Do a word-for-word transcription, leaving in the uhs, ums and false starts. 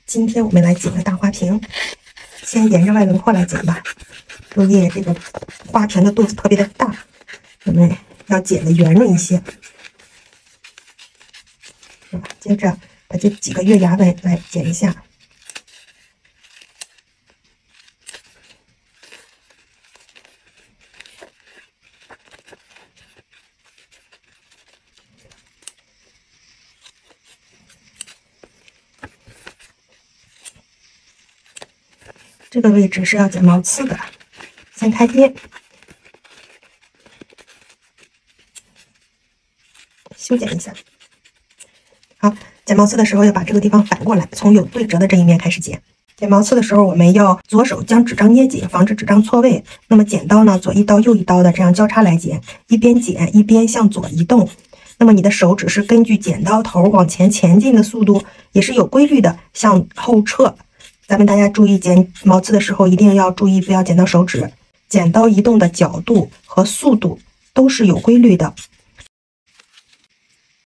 今天我们来剪个大花瓶，先沿着外轮廓来剪吧。注意这个花瓶的肚子特别的大，我们要剪的圆润一些。接着把这几个月牙纹来剪一下。这个位置是要剪毛刺的，先开边，修剪一下。好，剪毛刺的时候要把这个地方反过来，从有对折的这一面开始剪。剪毛刺的时候，我们要左手将纸张捏紧，防止纸张错位。那么剪刀呢，左一刀右一刀的这样交叉来剪，一边剪一边向左移动。那么你的手指是根据剪刀头往前前进的速度，也是有规律的向后撤。咱们大家注意，剪毛刺的时候一定要注意，不要剪到手指。剪刀移动的角度和速度都是有规律的。